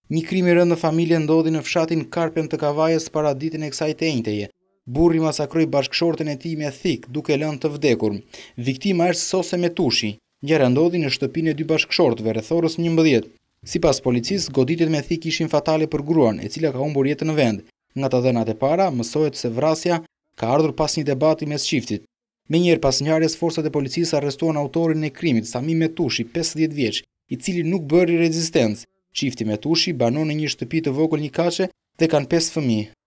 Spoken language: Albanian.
Një krim i rënd në familje ndodhi në fshatin Karpen të Kavajës para ditën e kësaj të njëjteje. Burri masakroi bashkëshorten e tij me thik duke lënë të vdekur. Viktima është Sose Metushi. Gjëra ndodhi në shtëpinë e dy bashkëshortëve rreth orës 11. Sipas policisë, goditjet me thik ishin fatale për gruan, e cila ka humbur jetën në vend. Nga të dhënat e para, mësohet se vrasja ka ardhur pas një debati mes çiftit. Menjëherë pas ngjarjes, forcat e policisë arrestuan autorin e krimit, Sami Metushi, 50 vjeç, i cili nuk bëri rezistencë. Çifti Metushi banon në një shtëpi të vogël një kaçe dhe kanë 5 fëmijë.